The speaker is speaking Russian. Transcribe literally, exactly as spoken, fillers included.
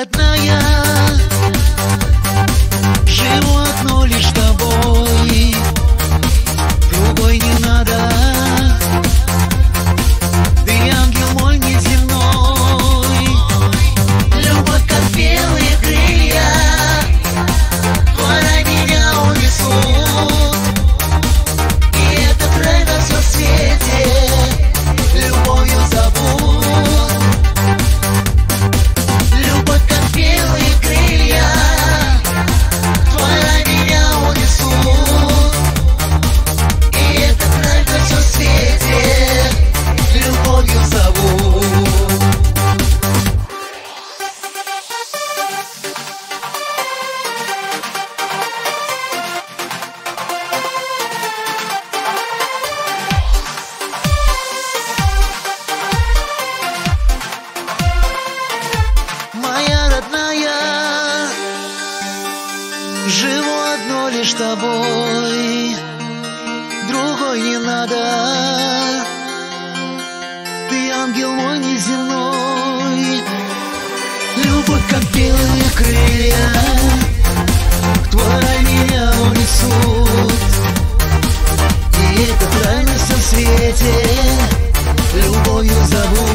родная, живу одно лишь с тобой, другой не надо. Ты ангел мой неземной, любовь как белые крылья, твоя меня унесут, и этот рай на всем свете любовью зовут. Любовь как белые крылья, твоя меня унесут, и этот рай на всем свете любовью зовут. Моя родная, живу одно лишь с тобой, другой не надо. Ты ангел мой неземной, любовь как белые крылья, твоя меня унесут, и этот рай на всем свете любовью зовут.